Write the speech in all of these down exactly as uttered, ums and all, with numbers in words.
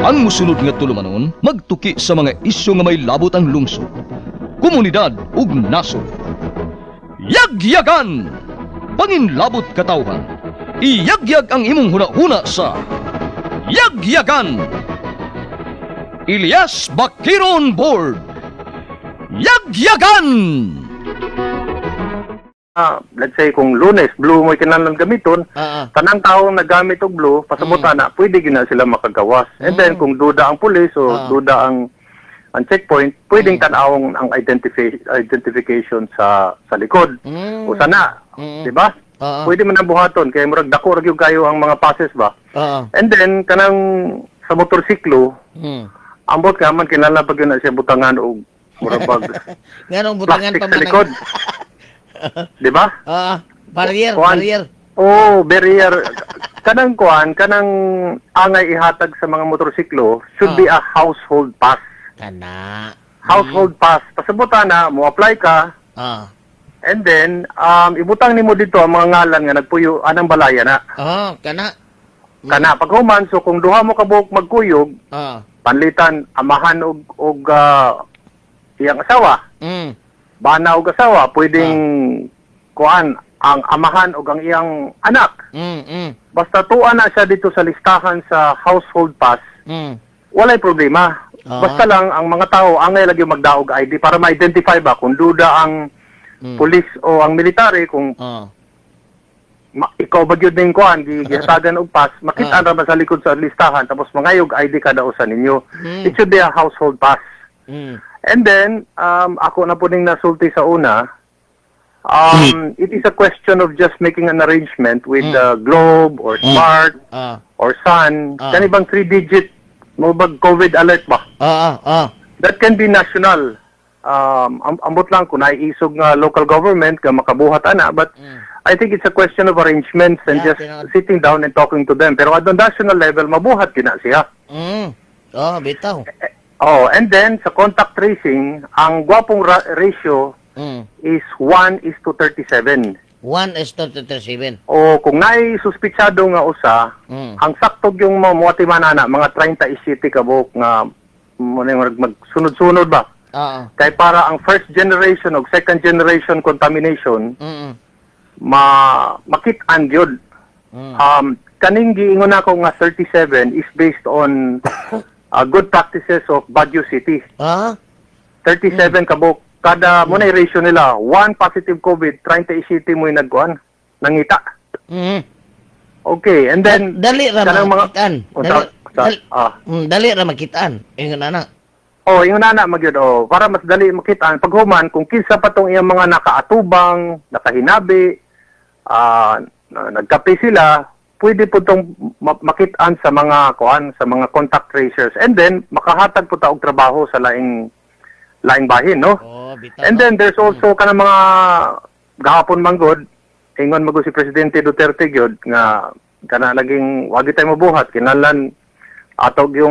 Ang musunod nga tulumanon, magtuki sa mga isyu nga may labot ang lungsod, komunidad ug nasod. Yagyagan! Panginlabot katawhan, iyagyag ang imong huna-huna sa Yagyagan! Elias Baquero on board! Yagyagan! Uh, let's say kung Lunes, blue mo kinahanglan gamiton, Uh-uh. tanang taong nagamit og blue, pasabutan Mm. na, pwede gina sila makagawas. And Mm. then kung duda ang pulis o Uh-uh. duda ang ang checkpoint, pwedeng Mm. tanawong ang identifi- identification sa sa likod. Mm. O sana, Mm. di ba? Uh-uh. Pwede man ang buhaton kay murag dako ra gyud kayo ang mga passes ba. Oo. And then kanang sa motorsiklo, Mm. ambot ka man kinahanglan pag yun na siya butangan og murag bag Nganong butangan plastic pa sa man. likod. Di ba? Oo. Barrier, Kuan. barrier. Oh, barrier. Kanang kuan, kanang angay ihatag sa mga motorsiklo should Ah. be a household pass. Kana. Household pass. Pasabutan na, mo apply ka, Ah. and then, um, ibutang nimo dito ang mga ngalan nga nagpuyo, anang balaya na. Oh, kana. Kana, pag human, so kung duha mo kabuok magkuyog, Ah. panlitan, amahan og, og uh, iyang asawa, Mm. bana og asawa, pwedeng kuan, ang amahan og ang iyang anak. Mm. Mm. Basta tuwa na siya dito sa listahan sa household pass, Mm. walay problema. Ah. Basta lang, ang mga tao, angay lagi magdaog I D para ma-identify ba kung duda ang Mm. pulis o ang military, kung Oh. ma- ikaw ba yun din kuhan, gihatagan og pass, makita Ah. na ba sa likod sa listahan, tapos mangayog I D kada usa ninyo. Mm. It should be a household pass. Mm. And then, um, ako na po ning nasulti sa una, um, it is a question of just making an arrangement with Mm. the Globe or Smart Ah. or Sun. Ah. Kani bang three-digit mo bag COVID alert ba? Ah, ah. That can be national. Um, am- ambot lang kung naiisog nga local government ka makabuhat ana, but Mm. I think it's a question of arrangements and Yeah, just tinawag- sitting down and talking to them. Pero at the national level, mabuhat kina siya. Mm. Oh, bitaw. Eh, Oh, and then sa contact tracing, ang gwapong ra- ratio Mm. is one is to thirty-seven. one is to thirty-seven. O kung naay suspitsado nga usa, Mm. ang saktog yung mga muatimanana, mga thirty kabuk nga muna yung magsunod-sunod ba? Ah. Kay para ang first generation o second generation contamination, Mm. ma makit-an gyud. Mm. Um, kaning giingon ako nga thirty-seven is based on uh, good practices of Baguio City. Ah? thirty-seven kabuk. Kada muna yung ratio nila, one positive COVID, thirty city mo yung nagkuhan, nangita. Mm. Okay, and then, Da- dali ra kanang makitaan. O, Dali, sa- sa- dali, ah. mm, dali ra makitaan. Ingon na na. oh, yung nana magyud oh, para mas dali makitaan pag human kung kinsa pa tong iyang mga nakaatubang, nakahinabi, ah na- nagkape sila, pwede po tong ma- makitaan sa mga kuan, sa mga contact tracers, and then makahatag po ta og trabaho sa laing laing bahin, no? Oh, bitaw. And then there's also kana mga gahapon manggod, ingon magud si Presidente Duterte gyud nga kana laging wagi tayo mabuhat kinahanglan atog yung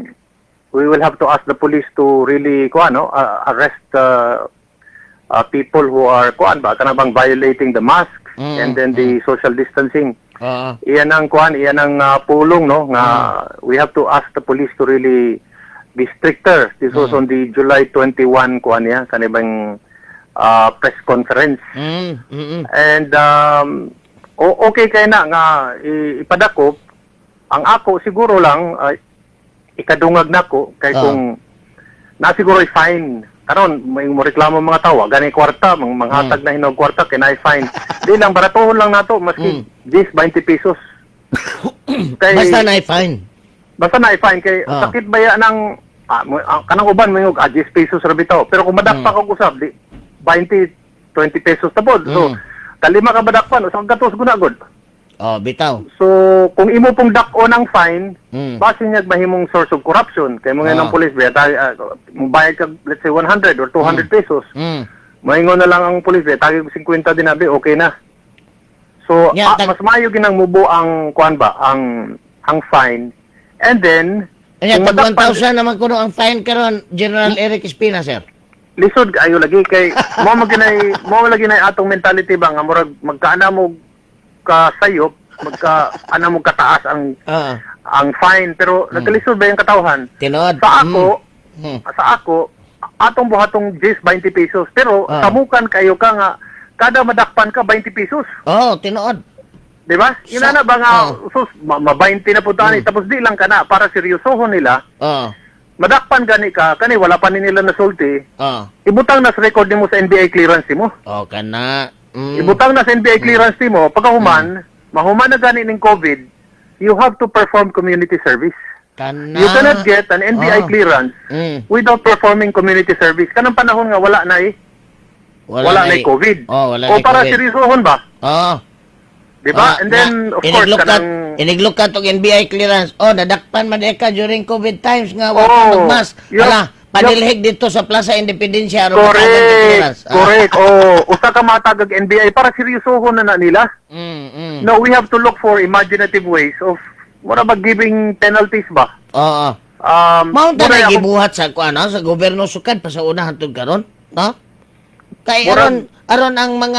we will have to ask the police to really kuan no uh, arrest uh, uh, people who are kuan ba kana bang violating the mask Mm, and then the social distancing. Ah. Iyan ang kuan, iyan ang uh, pulong no nga we have to ask the police to really be stricter. This was on the July twenty-first kuan niya kanibang uh, press conference. Mm. Mm. And um, o- okay kay na nga i- ipadakop ang ako siguro lang uh, ikadungag nako kay Ah. kung na siguro i-fine karon may mo reklamo mga tawo gani kwarta mang manghatag na hinog kwarta kay na i-fine di lang baratohon lang nato maski ten twenty pesos kay Basta na fine. basta na i-fine kay Ah. sakit baya ng ah, mo- ah, kanang uban mo yung ah, ten pesos ra bitaw pero kung madakpa kog usab di twenty twenty pesos tabod so Mm. kalima ka badakpan usang gatos gunagod. Oh, bitaw. So kung imo pong dak-o ng fine Mm. base niya mahimong source of corruption kay mga Ah. ng police ba tay uh, mubayad ka let's say one hundred or two hundred pesos Mm. maingon na lang ang police ba tagi og fifty dinabi okay na. So Yeah, ah, tag- mas maayo ginang mubo ang kuan ba ang ang fine and then Kaya kung tag one madakpan- thousand naman kuno ang fine karon General Erik Espina, sir. lisod ayo lagi kay mo maginay mo lagi na atong mentality ba nga murag magkaana mo ka sayop magka ana mo kataas ang Ah. ang fine, pero nagkalisod ba yung katawhan? Tinood. Sa ako, Mm. sa ako, atong buhatong Jis twenty pesos, pero Ah. samukan kayo ka nga, kada madakpan ka twenty pesos. Oh, tinood. Di ba? Yun Sa- na ba nga, Oh. sus, ma, ma twenty na po tani, tapos di lang ka na, para seryosohon nila, Oh. madakpan gani ka, kani wala pa ni nila nasulti, Oh. ibutang na sa record mo sa N B I clearance mo. Oh, kana. Mm. Ibutang na sa N B I clearance mo, pagkahuman, mahuman na gani ng COVID, you have to perform community service. Kana. You cannot get an N B I Oh. clearance Mm. without performing community service. Kanang panahon nga wala na eh, wala, na eh COVID. Oh, wala o na para COVID. seryosohon ba? Oh. Di ba? Ah, And then, na- of course, iniglokat- kanang... Iniglokat tong N B I clearance. Oh, nadakpan man ka during COVID times nga wala Oh, magmas. yup, Wala, panilhig dito sa Plaza Independencia aron matagad ang Correct, clearance. Ah. correct. Oh, usa ka matagag N B I para seryosohon na na nila. Mm, mm. No, we have to look for imaginative ways of what about giving penalties ba? Oo. Um, Mao ta muna na ako- gibuhat sa kuan sa gobyerno sukad pa sa una hantod karon, no? Kay Murag- aron aron ang mga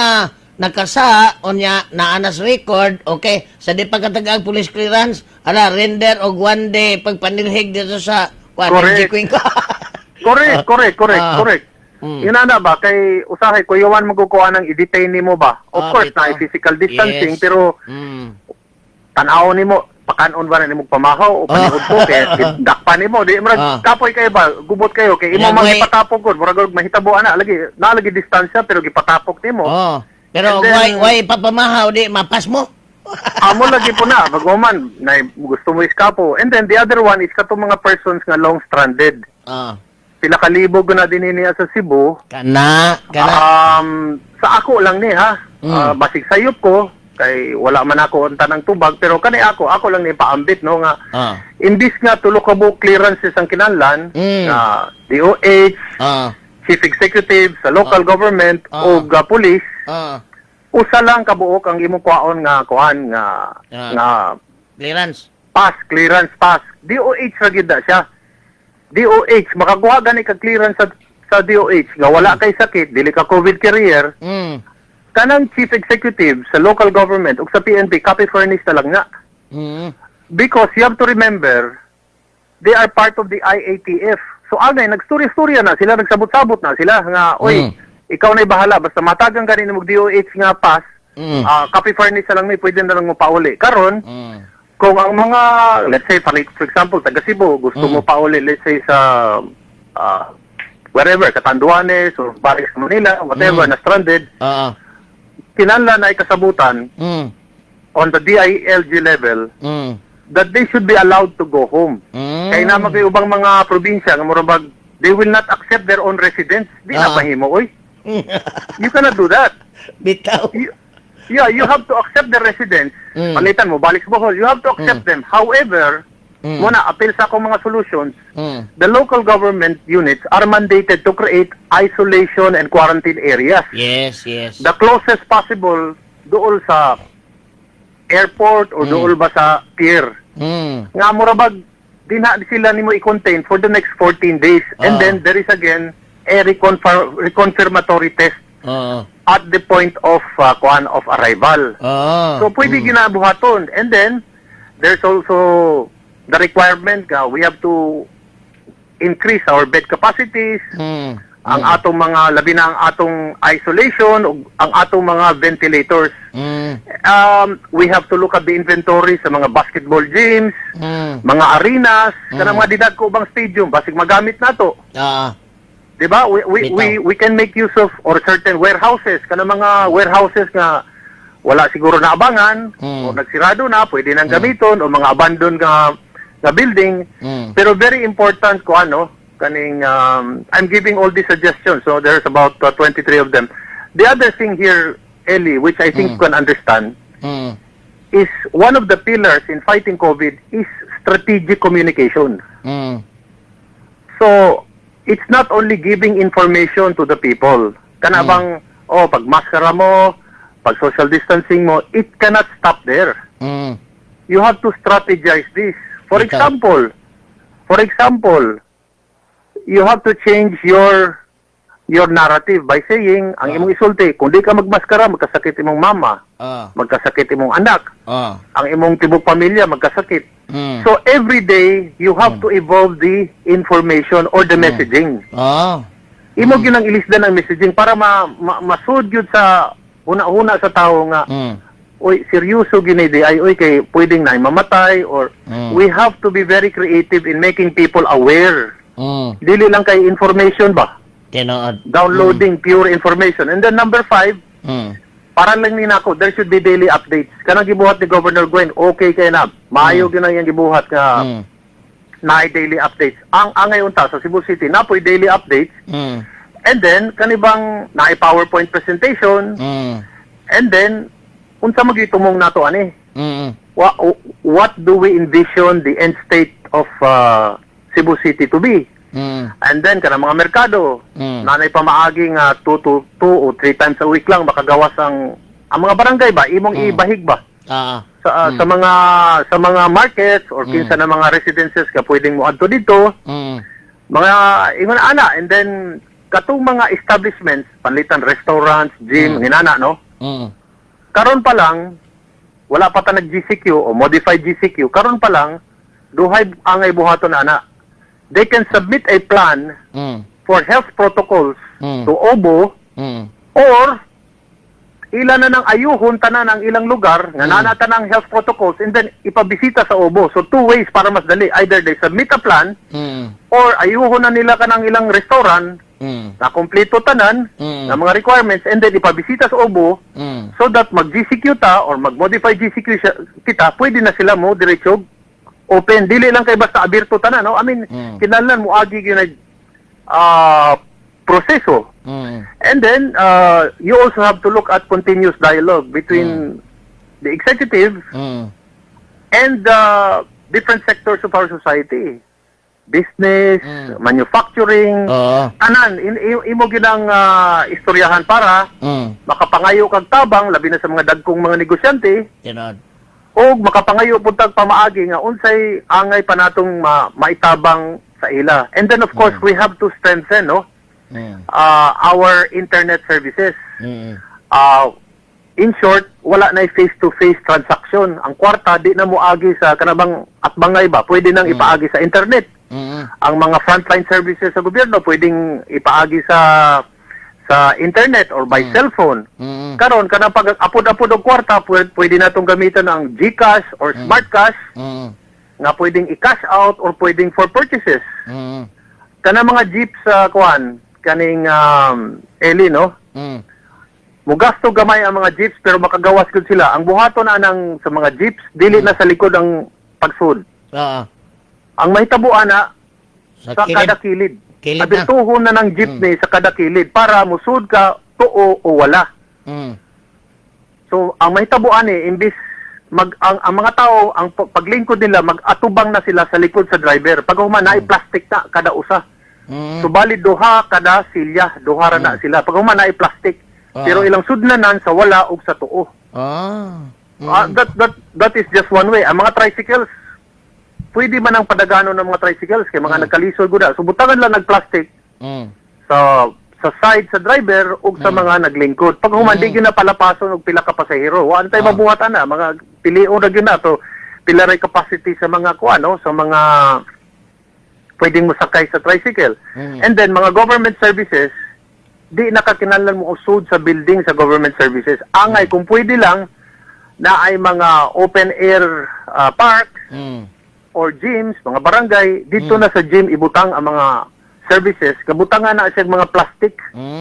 nakasa onya naanas record, okay, sa di pagkatagang police clearance, ala render og one day pagpanilhig dito sa kuan Correct. Queen ko. Correct, correct, correct, Ah. correct. Mm. Yun na ba, kay usahay, kuyawan magkukuha ng i-detain ni mo ba? Of Ah, course, bitaw. na physical distancing, Yes. pero Mm. tanaw ni mo, pakanon ba na ni mo pamahaw o panihod ko, kaya dakpan ni mo, di mo, Ah. kapoy kayo ba, gubot kayo, kay imo Pinagway- mang ipatapok ko, murag mahitabo ana, lagi, nalagi distansya, pero gipatapok ni mo. Oh. Pero And then- why why papamahaw di mapas mo? Amo lagi po na, baguman, na gusto mo iskapo. And then the other one is katong mga persons nga long stranded. Ah. Pila kalibog na din niya sa Cebu. Kana, kana. Um, sa ako lang ni ha. Mm. Ah, basig sayop ko kay wala man ako unta ng tubag pero kani ako ako lang ni paambit no nga Ah. imbis nga tulo ka buok clearances ang kinahanglan Mm. nga D O H, Ah. chief executive sa local government Ah. o ga police Ah. usa lang kabuok ang imong kuhaon nga kuan nga Ah. nga Clearance. pass, clearance pass. D O H ra gid na siya. D O H, makakuha gani ka clearance sa, sa D O H nga wala kay sakit, dili ka COVID carrier, Mm. kanang chief executive sa local government ug sa P N P, copy furnish na lang nga. Mm. Because you have to remember, they are part of the I A T F. So agay, nagstorya-storya na sila, nagsabot-sabot na sila nga, oy, Mm. ikaw na'y bahala, basta matagang gani mo D O H nga pass, Mm. ah, copy furnish na lang may pwede na lang mo pauli. Karon, Mm. kung ang mga, let's say, for for example, taga Cebu, gusto Mm. mo pa uli, let's say, sa, uh, wherever, Catanduanes, or Paris, Manila, whatever, Mm. na stranded, Ah. kinala na ikasabutan Mm. on the D I L G level Mm. that they should be allowed to go home. Mm. Kaya naman kayo ubang mga probinsya, nga murabag, they will not accept their own residents. Di na Ah. mahimo, oy. You cannot do that. Bitaw. You, yeah, you have to accept the residents. Mm. Palitan mo, balik sa Bohol. You have to accept them. However, Mm. muna, appeal sa akong mga solutions, Mm. the local government units are mandated to create isolation and quarantine areas. Yes, yes. The closest possible dool sa airport or Mm. dool ba sa pier. Mm. Nga murabag, di na sila nimo i-contain for the next fourteen days. And Ah. then there is again a reconfir- reconfirmatory test Oo. at the point of uh, kuan of arrival. Oo. So pwede Mm. ginabuhaton. And then there's also the requirement nga we have to increase our bed capacities, Mm. ang atong mga labi na ang atong isolation ug ang atong mga ventilators. Mm. Um, we have to look at the inventory sa mga basketball gyms, Mm. mga arenas, Mm. kanang mga didag ko ubang stadium basig magamit nato. Ah. 'Di ba? We we, Bitaw. we we can make use of or certain warehouses, kanang mga warehouses nga wala siguro na abangan Mm. o nagsirado na, pwede nang gamiton o mga abandoned nga nga building. Mm. Pero very important ko ano, kaning um, I'm giving all these suggestions. So there's about uh, twenty-three of them. The other thing here, Ellie, which I think Mm. you can understand, Mm. is one of the pillars in fighting COVID is strategic communication. Mm. So it's not only giving information to the people. Kana Mm. bang, oh, pag maskara mo, pag social distancing mo, it cannot stop there. Mm. You have to strategize this. For Ikaw. example, for example, you have to change your your narrative by saying, ang Ah. imong isulti, kung di ka magmaskara, magkasakit imong mama, Ah. magkasakit imong anak, Ah. ang imong tibok pamilya, magkasakit. Mm. So, every day, you have to evolve the information or the messaging. Ah. Imo gyud ang ilisdan ang messaging para ma, ma masud gyud sa una-una sa tao nga, Mm. oy, seryoso ginidi ay oy kay pwedeng na mamatay or Mm. we have to be very creative in making people aware. Mm. Dili lang kay information ba? Tinood. Downloading pure information. And then number five, Mm. para lang ni nako, there should be daily updates. Kanang gibuhat ni Governor Gwen, okay kay na. Maayo gyud na yang gibuhat nga Mm. na daily updates. Ang angay unta sa Cebu City napoy daily updates. Mm. And then kanibang naay PowerPoint presentation. Mm. And then unsa magitumong nato ani? Mm. What, what do we envision the end state of uh, Cebu City to be? Mm. And then kanang mga merkado, Mm. nanay pa maagi nga two to two o three times a week lang makagawas ang ang mga barangay ba imong Mm. ibahig ba Ah. sa uh, Mm. sa mga sa mga markets or Mm. kinsa na mga residences ka pwedeng mo adto dito Mm. mga ingon ana, and then katong mga establishments panlitan restaurants, gym, Mm. hinana no, Mm. karon pa lang wala pa ta nag G C Q o modified G C Q, karon pa lang duhay angay buhaton ana. They can submit a plan Mm. for health protocols Mm. to O B O Mm. or ilan na ng ayuhon tanan ang ilang lugar nga Mm. nanata ng health protocols and then ipabisita sa O B O. So two ways para mas dali. Either they submit a plan Mm. or ayuhon na nila kanang ilang restaurant Mm. na kompleto tanan Mm. ng mga requirements and then ipabisita sa O B O Mm. so that mag-G C Q ta or mag-modify G C Q siya, kita, pwede na sila mo diretso open. Dili lang kay basta abierto tanan, no? I mean, Mm. kinahanglan mo agi gyud na ah, proseso. Mm. And then, uh, you also have to look at continuous dialogue between the executive Mm. and the different sectors of our society. Business, Mm. manufacturing, Oo. tanan, in, i- imo ginang uh, istoryahan para Mm. makapangayo kag tabang, labi na sa mga dagkong mga negosyante, Tinood. o makapangayo puntag pamaagi nga unsay angay pa natong ma maitabang sa ila. And then of course, we have to strengthen, no? Mm. uh, our internet services. Mm. Uh, in short, wala na face-to-face transaction. Ang kwarta, di na mo agi sa kanabang atbangay ba? Pwede nang ipaagi sa internet. Mm. Ang mga frontline services sa gobyerno, pwedeng ipaagi sa sa internet or by cellphone. Mm. Karon kanang pag apod-apod og kwarta, pwede, pwede natong gamitan ang GCash or Smart Cash Mm. nga pwedeng i-cash out or pwedeng for purchases. Mm. Kana mga jeep sa kuan, kaning um, Eli, no? Mm. Mugasto gamay ang mga jeeps pero makagawas gud sila. Ang buhaton na nang sa mga jeeps dili na sa likod ang pagsud. Oo. Ang mahitabuan na Sa sa kilid. kada kilid. Kilid na. Abituhon na ng jeepney sa kada kilid para musud ka tuo o wala. Mm. So ang mahitabuan ni imbis mag ang, ang mga tao ang p- paglingkod nila mag-atubang na sila sa likod sa driver. Pag human na plastic na kada usa. Mm. So bali duha kada silya, duha ra na sila. Pag human na plastic. Ah. Pero ilang sudlanan sa wala ug sa tuo. Ah. Mm. Ah, that that that is just one way. Ang mga tricycles, pwede man ang padagano ng mga tricycles kay mga nagkalisod gud. So butangan lang nagplastic Mm. sa sa side sa driver ug sa mga naglingkod. Pag human di gyud na palapason og pila ka pasahero, wa antay Ah. mabuhatan na mga pilion ra gyud na to. Pila ray capacity sa mga kuano, sa mga pwedeng mosakay sa tricycle. Mm. And then mga government services, di nakakinahanglan mo usod sa building sa government services. Angay kung pwede lang na ay mga open air ah, parks Mm. or gyms, mga barangay, dito na sa gym ibutang ang mga services. Kabutangan na siya mga plastic.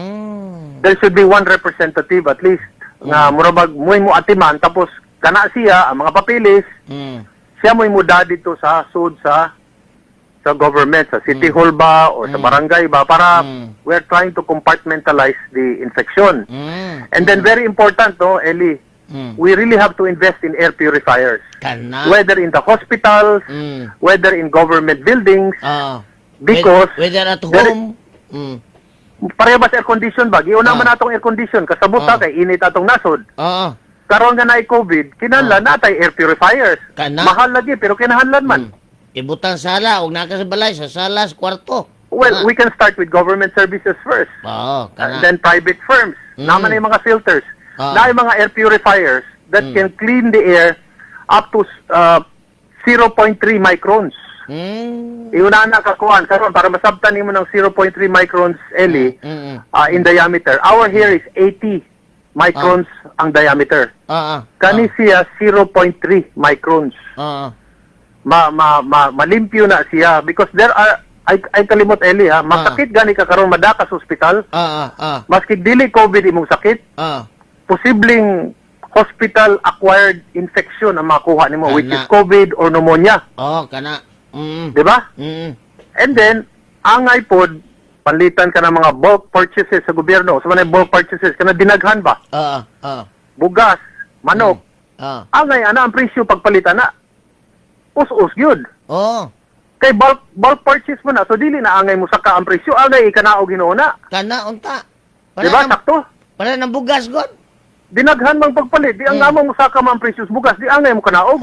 Mm. There should be one representative at least nga murabag moy mo atiman tapos kana siya ang mga papeles, Mm. siya moy muda dito sa sud sa sa government, sa city hall ba o sa barangay ba para Mm. we're trying to compartmentalize the infection. Mm. And then very important, no, Eli, Mm. we really have to invest in air purifiers. Kana. Whether in the hospitals, Mm. whether in government buildings, Ah. because Whether at there- home. Mm. pareha ba sa air condition ba? Giuna man atong air condition, kasabot ta Ah. kay init atong nasod. Oo. Karon nga na COVID, kinahanglan natay air purifiers. Kana. Mahal lagi pero kinahanglan man. Mm. Ibutang sala og naka sa balay sa sala sa kwarto. Well, Ah. we can start with government services first. Oo, kana. And then private firms. Mm. Naman yung mga filters. Ah. Na yung mga air purifiers that Mm. can clean the air up to uh, zero point three microns. Mm. Iuna na kakuan karon para masabtan nimo ng zero point three microns Eli Mm, mm. uh, in diameter. Our hair is eighty microns ang diameter. Ah, ah. Kani siya zero point three microns. Ah, ah. Ma, ma, ma malimpyo na siya because there are ay, ay kalimot Eli ha, masakit gani ka karon madaka sa ospital. Ah, ah, ah. Maski dili COVID imong sakit, Ah. posibleng hospital-acquired infection ang makuha nimo, which is Ana. COVID or pneumonia. Oh, kana. Mm. Di ba? Mm. And then, angay pod, panlitan ka ng mga bulk purchases sa gobyerno. Sa mga bulk purchases, kana dinaghan ba? Ah, ah. Bugas, manok. Ah. Angay, ana ang presyo pagpalitan na. Us-us yun. Oh, Kay bulk, bulk purchase mo na, so dili na angay mo saka ang presyo, angay ikanaog ginoona. kana unta. Di ba? ng, Sakto? para ng bugas god. Dinaghan mang pagpalit. Di ang Hmm. gamang mo saka mang presyos bugas, di angay mo kanaog.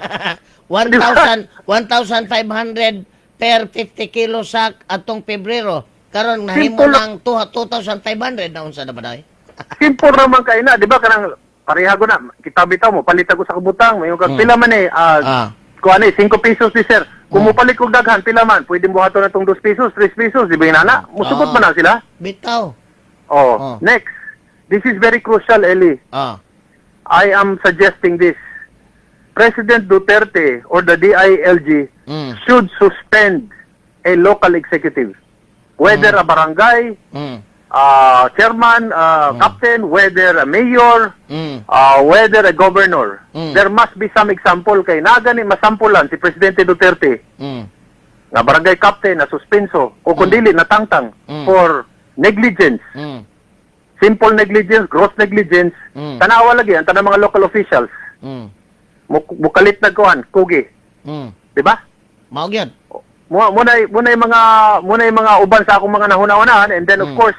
one thousand one thousand five hundred per fifty kilo sak atong Pebrero. Karon nahimo Simple ng two thousand five hundred na unsa na ba day? Simple naman kay na, di ba kanang pareha ko na, kita bitaw mo, palit ako sa kabutang, may kag Hmm. pila man eh, ah, Ah. kuha na eh, five pesos ni sir. Kung mupalit kong daghan, pila man, pwede buhaton na itong two pesos, three pesos, di ba yun na? Musugot Ah. man na sila. Bitaw. Oh, Oh. next. This is very crucial, Eli. Ah. I am suggesting this. President Duterte or the D I L G Mm. should suspend a local executive. Whether a barangay, Mm. uh, chairman, uh, captain, whether a mayor, Mm. uh, whether a governor. Mm. There must be some example kay nagani masampulan si Presidente Duterte Mm. nga barangay captain na suspenso o kundili natangtang Mm. for negligence. Mm. Simple negligence, gross negligence. Mm. Tanawa lagi ang tanang mga local officials. Mm. Muk- Mukalit na kuan, kugi, Mm. di ba? Mao gyud. Muna muna muna yung mga muna yung mga uban sa akong mga nahuna-unahan, and then of Mm. course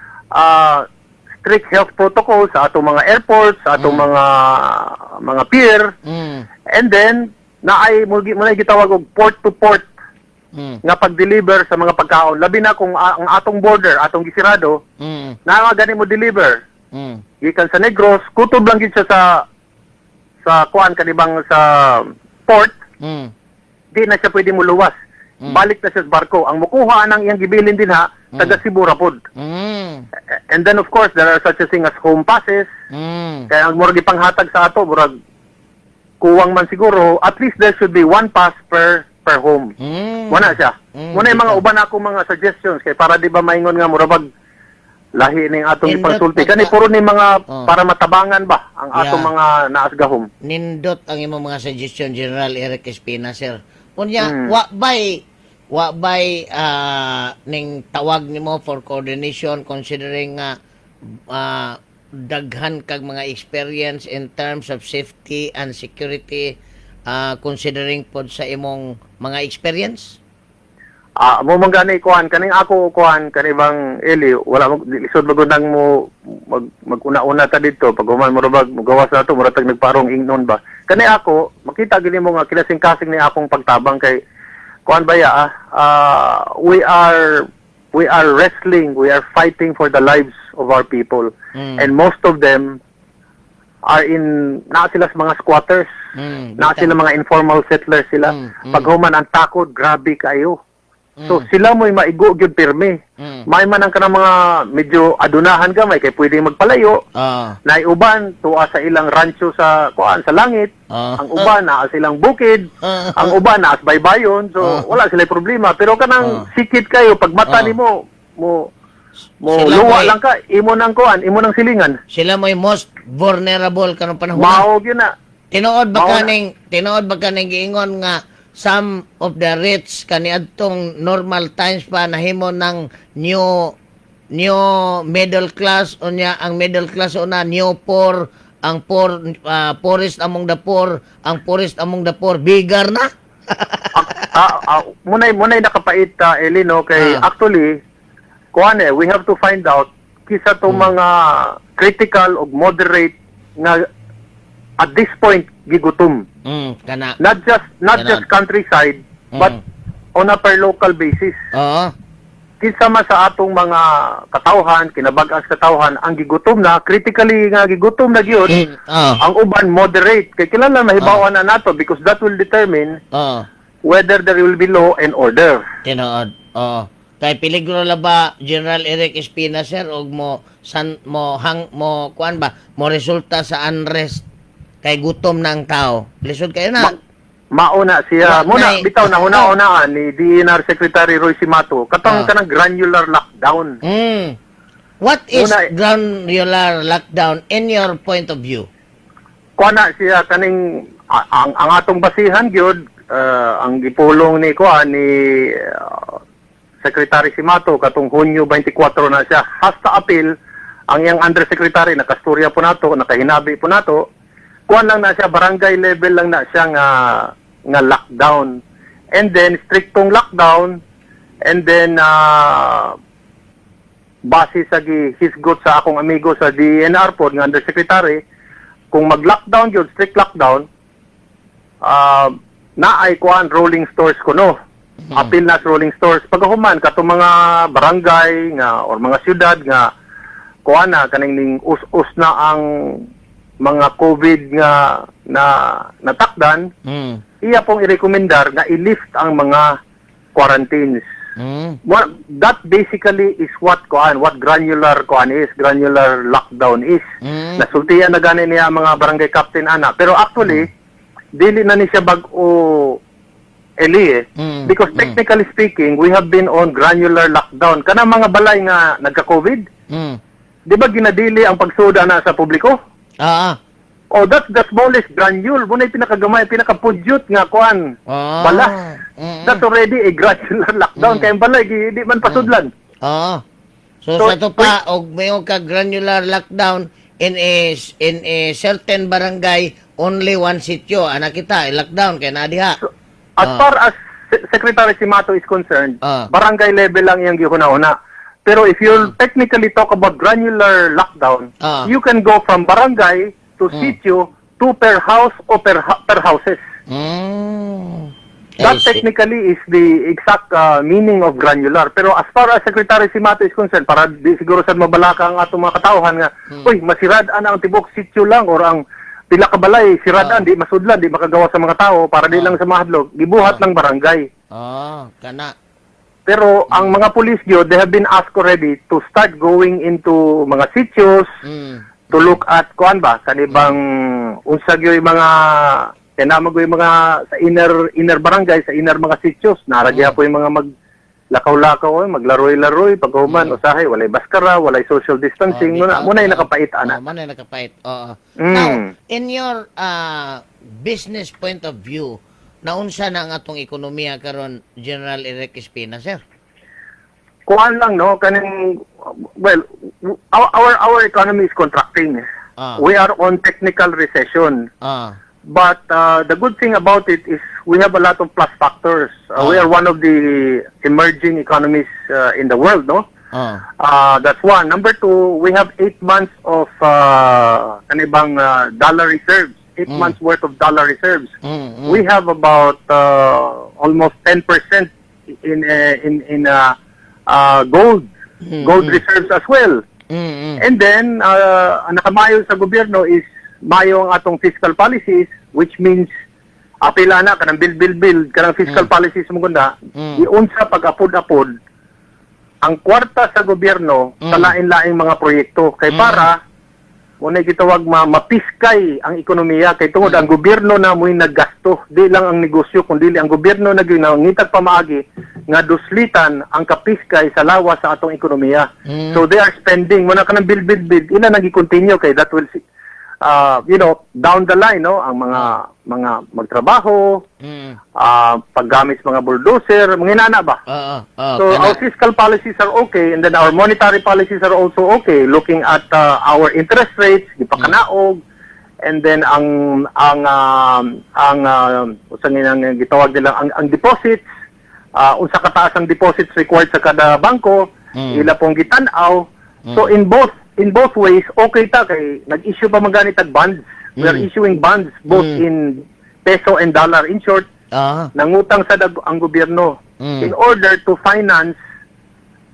uh, strict health protocols sa atong mga airports, sa atong Mm. mga mga pier, Mm. and then naay muna muna gitawag og port to port Mm. nga pag-deliver sa mga pagkaon, labi na kung a- ang atong border atong gisirado Mm. na gani mo deliver Mm. gikan sa Negros, kutob lang gid siya sa sa kuan kanibang sa port, Mm. di na siya pwede mo luwas. Mm. Balik na siya sa barko. Ang mukuha nang iyang gibilin din ha, taga Cebu rapod. Mm. And then of course, there are such a thing as home passes. Mm. Kaya ang murag ipanghatag sa ato, murag kuwang man siguro, at least there should be one pass per per home. Mm. Muna siya. Mm. Muna yung mga uban ako mga suggestions kay para di ba maingon nga murabag lahi ning atong Indot ipangsulti. pagka- Kani puro ni mga Oh. para matabangan ba ang atong Yeah. mga naasgahom. Nindot ang imong mga suggestion, General Erik Espina, sir. Unya, Mm. wa bay wa bay ah, ning tawag nimo for coordination considering nga ah, daghan kag mga experience in terms of safety and security ah, considering pod sa imong mga experience? Ah, mo man gani kuan kaning ako kuan kanibang Eli, wala mo lisod magunang mo mag maguna-una ta dito pag human mo rabag mugawas na to muratag nagparong ingnon ba. Kani ako makita gini mo nga kinasing-kasing ni akong pagtabang kay kuan ba ya ah, ah, we are we are wrestling, we are fighting for the lives of our people. Mm. And most of them are in na sila sa mga squatters, Mm, na bitaw. sila mga informal settlers sila. Mm, mm. Pag human ang takot, grabe kayo. So Mm. sila mo'y maigo gyud pirme. Mm. May man ang kanang mga medyo adunahan gamay kay pwede magpalayo. Ah. Nay uban tuwa sa ilang rancho sa kuan sa langit. Ah. Ang uban naa silang bukid. Ah. Ang uban naa sa baybayon. So Ah. wala sila problema. Pero kanang Ah. sikit kayo pag mata Ah. nimo mo mo Sila luwa mo'y- lang ka imo nang kuan, imo nang silingan. Sila mo'y most vulnerable kanang panahon. Mao gyud na. Tinuod ba Mao na. kaning tinuod ba kaning giingon nga some of the rich kaniadtong normal times pa nahimo ng new new middle class unya ang middle class una new poor ang poor ah, poorest among the poor ang poorest among the poor bigger na. ah, ah, munay munay nakapait uh, Elino kay Ah. actually kuan eh we have to find out kisa to Hmm. mga critical o moderate nga at this point gigutom, Mm, kana. not just not Ganon. just countryside but Mm. on a per local basis. Oo. kinsa man sa atong mga katawhan, kinabag-as katawhan, ang gigutom na, critically nga gigutom na gyud, In, oh. ang uban moderate. Kay kinala mahibawan na nato because that will determine Oh. whether there will be law and order. Tinood. Oh. Kay peligro la ba General Erik Espina sir og mo san mo hang mo kuan ba mo resulta sa unrest kay gutom na ang tao. Lisod kayo na. Ma- Mauna siya, Wa- muna, may- bitaw na huna-unaan ni D N R Secretary Roy Simato, katong Ah. kanang granular lockdown. Mm. What is Una- granular lockdown in your point of view? Kuha na siya kaning, a- ang, ang atong basihan gyud uh, ang gipulong ni kuha ni uh, Secretary Simato, katong Hunyo twenty-four na siya, hasta appeal, ang iyang undersecretary, nakasturya po nato, nakahinabi po nato, kuha lang na siya, barangay level lang na siya nga, nga lockdown. And then, striktong lockdown, and then, uh, base sa hisgot sa akong amigo sa D N R po, nga undersecretary, kung mag-lockdown yun, strict lockdown, uh, na ay kuhaan rolling stores ko, no? Hmm. Appeal na sa rolling stores. Pagkahuman, katong mga barangay nga, or mga syudad nga, kuhaan na, kaning ning us-us na ang mga COVID nga na natakdan, Mm. iya pong i-recommendar nga i-lift ang mga quarantines. Mm. What, that basically is what kuan, what granular kuan is, granular lockdown is. Mm. Nasultihan na gani niya mga barangay captain ana. Pero actually, dili na ni siya bag-o Eli eh. Mm. Because Mm. technically speaking, we have been on granular lockdown. Kana mga balay nga nagka-COVID, Mm. di ba ginadili ang pagsuda na sa publiko? Ah. Oh, that's the smallest granule. Muna yung pinakagamay, pinakapudyot nga kuan. Ah. Balas. Mm. That's already a granular lockdown. Mm. Kaya balay, di man pasudlan. Ah. So, So, sa to pa og mayong ka granular lockdown in a in a certain barangay only one sitio ana kita i-lockdown kay na diha. So, as Ah. far as Se- Secretary Simato is concerned, Ah. barangay level lang yung gihuna-una. Pero if you technically talk about granular lockdown, Ah. you can go from barangay to Mm. sitio to per house o per, ha- per houses. Mm. That I see. technically is the exact uh, meaning of granular. Pero as far as Secretary Simato is concerned, para di siguro sa mabalaka ang atong mga katauhan nga, Hmm. uy, masirad-an ang tibok sitio lang or ang pila ka balay, sirad-an, Ah. di masudlan, di makagawa sa mga tao, para di Ah. lang sa mahadlok, gibuhat Ah. ng barangay. Ah, kana. Pero ang mga police gyud, they have been asked already to start going into mga sitios, Mm. to look at kuan ba kanibang unsa gyud yung mga kanama gyud yung mga sa inner inner barangay, sa inner mga sitios naragya Mm. po yung mga mag lakaw-lakaw, oy, maglaroy-laroy paghuman Mm. usahay walay baskara, walay social distancing, Oh, muna di- muna oh, nakapait oh, ana. muna nakapait. Oo. Mm. Now, in your uh, business point of view, naunsa na ang atong ekonomiya karon General Erik Espina, sir? Kuan lang no kaning well our our, our economy is contracting. Ah. We are on technical recession. Ah. But uh, the good thing about it is we have a lot of plus factors. Uh, we Ah. are one of the emerging economies uh, in the world, no? Ah. Uh, that's one. Number two, we have eight months of uh, kanibang uh, dollar reserves. Eight Mm. months worth of dollar reserves. Mm, mm. We have about uh, almost ten percent in uh, in in uh, uh, gold, Mm, gold mm. reserves as well. Mm, mm. And then, uh, ang nakamayo sa gobyerno is mayo ang atong fiscal policies, which means apila na kanang build build build kanang fiscal Mm. policies mo ganda. Mm. Iunsa pag-apod-apod ang kwarta sa gobyerno sa Mm. lain-laing mga proyekto kay Mm. para muna gitawag ma mapiskay ang ekonomiya kay tungod ang gobyerno na mo'y naggasto di lang ang negosyo kundi ang gobyerno na gyud nangitag pamaagi nga duslitan ang kapiskay sa lawas sa atong ekonomiya. Mm. So they are spending muna kanang build build build ina nagi-continue kay that will si- uh, you know down the line no ang mga mga magtrabaho Mm. uh, paggamit sa mga bulldozer mga inana ba. Oo. Oo. So kana. our fiscal policies are okay and then our monetary policies are also okay looking at uh, our interest rates gipakanaog and then ang ang um, ang uh, usa nga gitawag nila ang, ang deposits uh, unsa kataas ang deposits required sa kada bangko Mm. ila pong gitan-aw. So in both in both ways okay ta kay nag-issue pa man ganit og bonds. We are Mm. issuing bonds both Mm. in peso and dollar. In short, Ah. nangutang sa dag- ang gobyerno Mm. in order to finance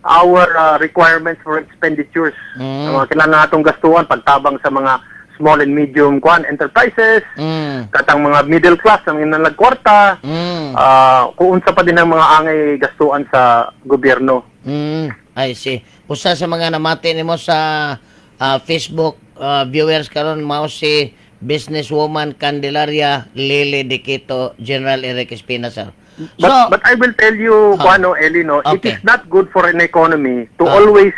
our uh, requirements for expenditures. Mm. Ang mga kailangan natong gastuhan, pagtabang sa mga small and medium kwan enterprises, Mm. katang mga middle class, ang inalagkwarta, Mm. uh, kung unsa pa din ang mga angay gastuhan sa gobyerno. Mm. I see. Usa sa mga namati nimo sa ah, Facebook ah, viewers karon mao si businesswoman Candelaria Lily De Quito, General Erik Espina, sir. But, So, but I will tell you, Ah. Kuano, Eli, no, it Okay. is not good for an economy to Ah. always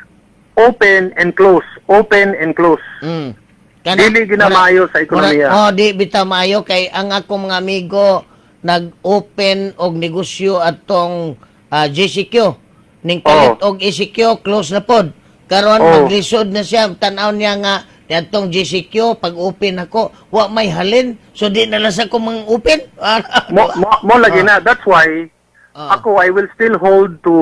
open and close, open and close. mm. Dili ginamayo sa ekonomiya. Oh, di bitaw maayo kay ang akong mga amigo nag-open og negosyo atong ah, G C Q. Ning palit og E C Q close na pod. Karon Oh. maglisod na siya, tan-aw niya nga atong G C Q pag open ako, wa may halin. So di na lang sa ko mang open. Mo, mo, mo lagi na. That's why Ah. ako, I will still hold to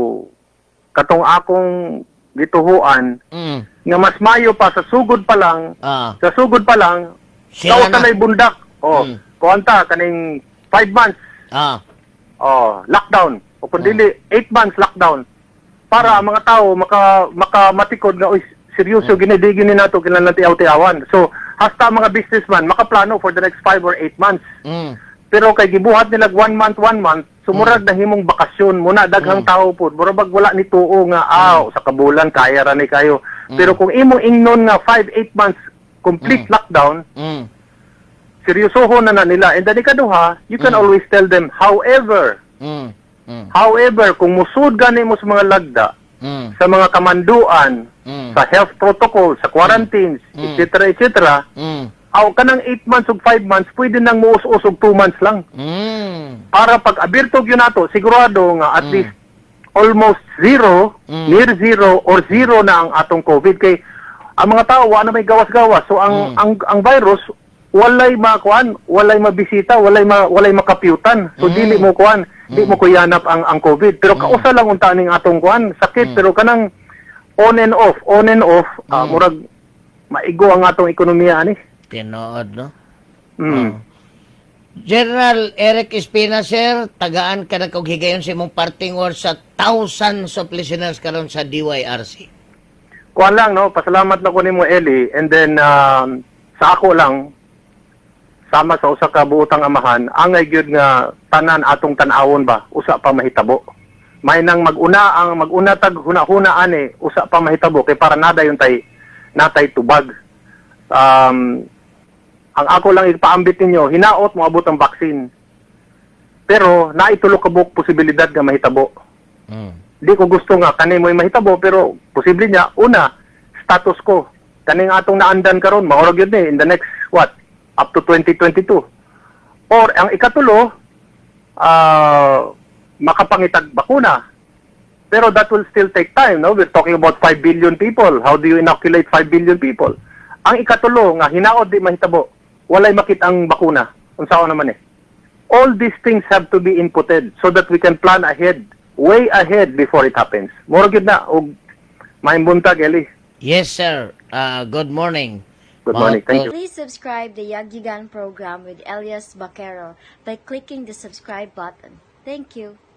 katong akong gituhuan Mm. nga mas mayo pa sa sugod pa lang, Ah. sa sugod pa lang, Sira tao na. talay bundak. Oh, Mm. kuanta kaning five months, Ah. oh, lockdown. O kung Oh. dili, eight months lockdown. Para ang mga tao maka makamatikod nga, uy, seryoso, ginidigin ni nato kinahanglan tiaw-tiawan. So, hasta mga businessman makaplano for the next five or eight months. Mm. Pero kay gibuhat nila one month, one month, sumurag na himong bakasyon muna daghang tao po. Murag wala ni tuo nga aw sa kabulan kaya ra ni kayo. Pero kung imong ingnon nga five, eight months complete lockdown, Mm. seryosohon na na nila. And then ikaduha, you can always tell them, however, Mm. Mm. however, kung musud gani mo sa mga lagda, Mm. sa mga kamanduan, Mm. sa health protocol, sa quarantines, Mm. et cetera, et cetera, Mm. aw kanang eight months ug five months, pwede nang muus-us og two months lang. Mm. Para pag abirtog yun nato, sigurado nga at least almost zero, Mm. near zero, or zero na ang atong COVID. Kay ang mga tao, wala na may gawas-gawas. So ang, Mm. ang, ang virus, walay makuan, walay mabisita, walay ma, walay makapyutan. So Mm. dili mo kuan, di mo kuyanap ang ang COVID. Pero kausa lang unta ning atong kuan, sakit, pero kanang on and off, on and off, ah, Mm. murag maigo ang atong ekonomiya ani. Tinood, no? Mm. General Erik Espina, sir, tagaan ka na kog higayon sa imong parting words sa thousands of listeners karon sa D Y R C. Kuan lang, no? Pasalamat na ko nimo, Eli. And then, um, sa ako lang, sama sa usa ka buotang amahan, angay gyud nga tanan atong tan-awon ba, usa pa mahitabo. May nang maguna, ang maguna tag huna-huna ani, usa pa mahitabo, kay para nada yung tay, natay tubag. Um, ang ako lang ipaambit ninyo, hinaot mo abot ang vaccine. Pero, naitulo ka buk posibilidad nga mahitabo. Mm. Di ko gusto nga kani mo'y mahitabo, pero posible niya, una, status ko. Kaning atong naandan karon, maurag yun eh, in the next, what, up to twenty twenty-two. Or, ang ikatulo, ah, makapangitag bakuna. Pero that will still take time, no? We're talking about five billion people. How do you inoculate five billion people? Ang ikatulo, nga, hinaot di mahitabo, walay makitang bakuna. Unsaon naman eh. All these things have to be inputted so that we can plan ahead, way ahead before it happens. Murag yun na, og may buntag, Eli. Yes, sir. Uh, good morning. Good morning. Thank you. Please subscribe the Yagyagan program with Elias Baquero by clicking the subscribe button. Thank you.